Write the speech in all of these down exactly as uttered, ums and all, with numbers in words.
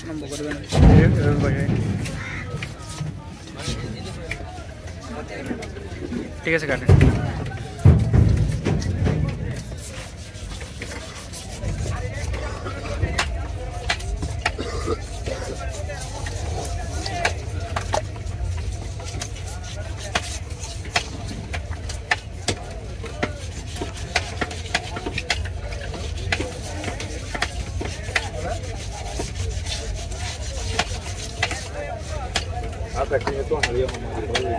নম্বর করবেন ঠিক আছে কাটেন Hasta que esto salió como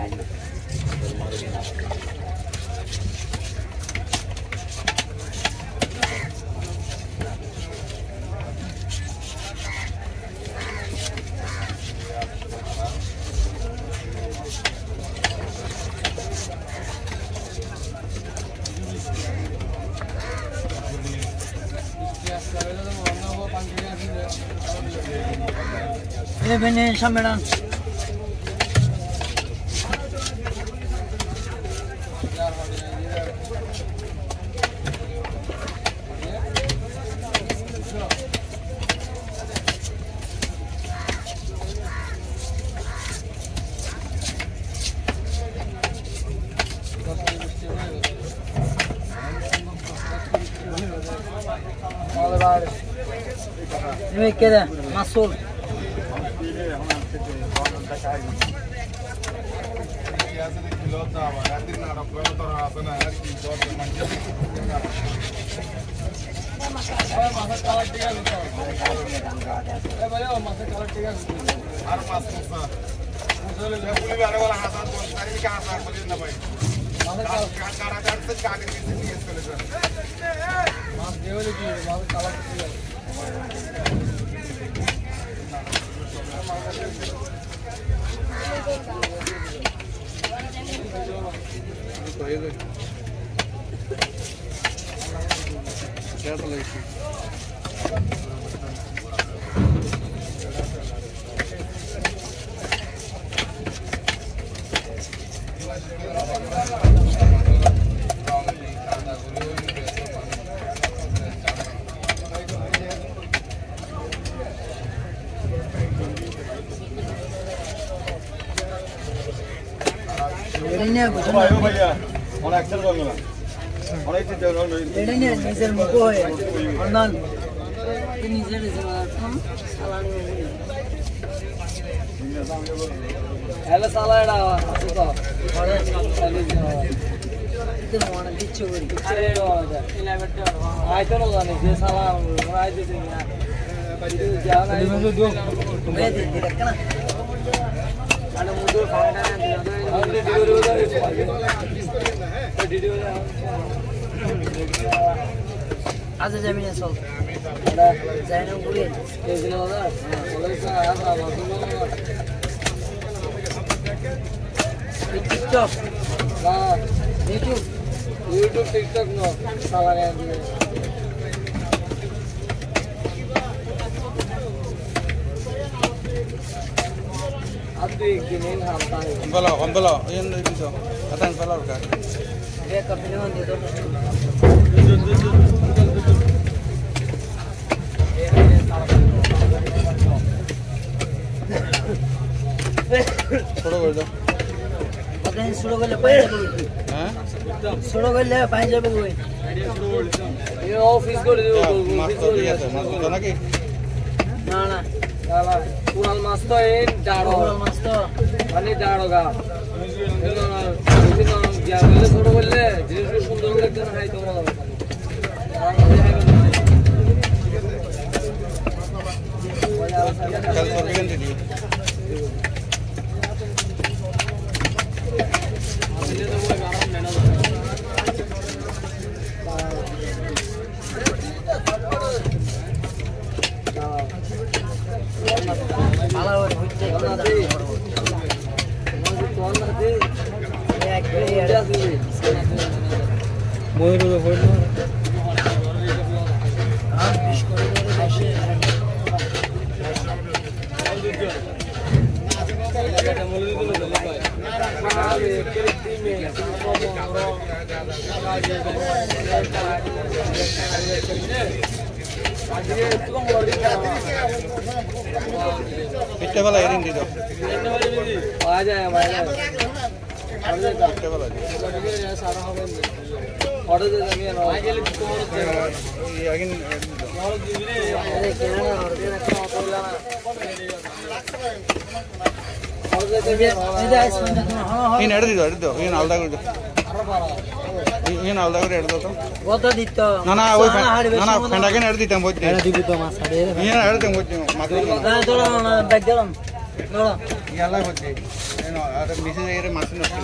Eh, vení, Shameran. Ini kira masuk. Ini aku cuma. Orang action kau mula. Orang itu jangan orang. Ini ni nisel muka hai. Orang ini nisel nisel macam salah ni. Hello salah ada. Apa? Orang salah ni. Itu mana dicuri. Ada ada. Ini betul. Ayo tu orang ni salah. Orang itu ni. Itu jangan. Ini tu dua. Mereka tidak kena. Kalau mundur faham kan? Ada di luar luar itu. Di luar. Ada jaminan sol. Ada jaminan kuliah. Di luar. Kalau saya ada apa? TikTok. Nah, YouTube. YouTube TikTok no. Salah yang dia. Envelope, envelope. Ini itu. Ada envelope kan? Dia company mana itu? Sudah boleh. Ada yang sudah boleh pakai apa? Hah? Sudah boleh pakai apa gue? Ini office go dulu. Masuk dia tu, masuk tu lagi. Mana? Kalau pural mas tu ini daro. Pural mas tu. Ani daro ga. Itu itu dia boleh suruh boleh. Jadi suruh sundur boleh tu hai tu malam. Kalau sorry kan jadi. Kita bala erin di do. Aja ya, aja. Kita bala. Order deh kami ya. Aja lihat tuh. Iya, agin. Ada kena order nak mau pulang. Order deh kami. Ini dah sebentar. Ini ada di do, ada do. Ini alda guru do. Ini alda guru ada do to. Kota dito. Na na, oi na na, fenda ke ada di tempat. Ada di bito mas ada. Ini ada di tempat. Matu. Nah, itu lah bag dalam. Loh. Iya lah buat deh. Ini ada misi aja masuk nanti.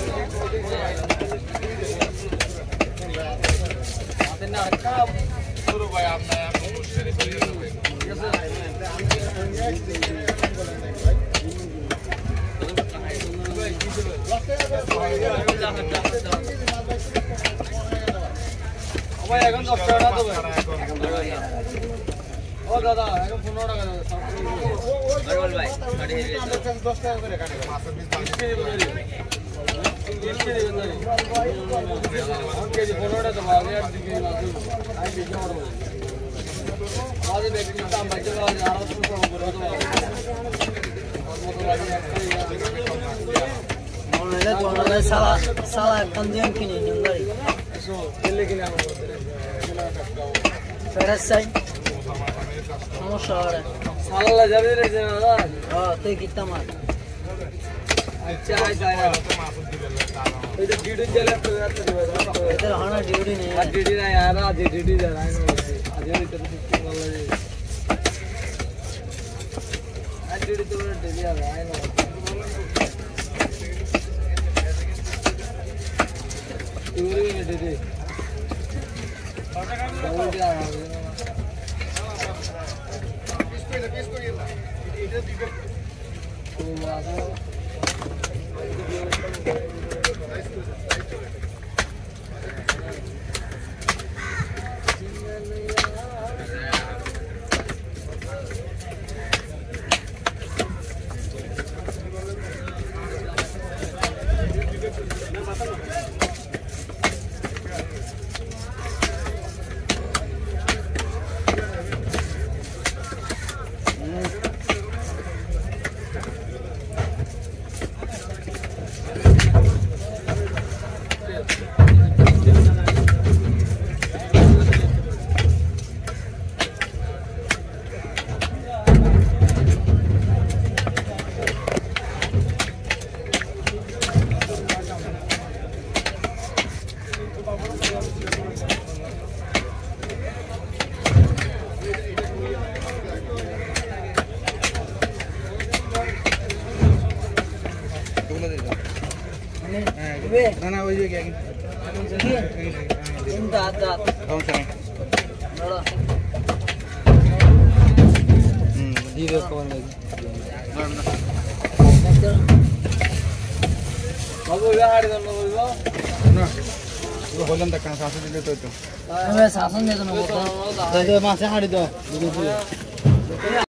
ভাই এখন দশ টাকা দেবো ও দাদা এখন পনেরো টাকা দেবো বল ভাই দশ টাকা করে কাটে কেজি পনেরো টাকা দেবো আগে আর দিকে আমি বেশি অর্ডার আমাদের ব্যক্তি দাম বাড়ছে আড়াইশো টাকা করে দেবো সালা সালা এখন দিন কিনে নিন গাড়ি দিল্লি কিনে আনো ফেরাস চাই সমস্যা হবে সালা যাবে রে দাদা হ্যাঁ তুই কিতা মার আচ্ছা আচ্ছা এই তো ডিউটি চলে তো রাতে দিবে এদের হানা ডিউটি নেই আর ডিউটি না यार आज डियूटी जा रहा है आज ये तो छुट्टी वाला है आज डियूटी तो डेली आ रहा है ना डियूटी में डियूटी बहुत जा रहा है तो वाला Na na, oye que aquí. Inda ada. Vamos a ver. Nora. Hmm. Dire kawan lagi. Na na. Babu ya hari kan babu ya. Na. Itu holan tak kan sasu dile to itu. Ame sasan de to na. Dede mase hari do.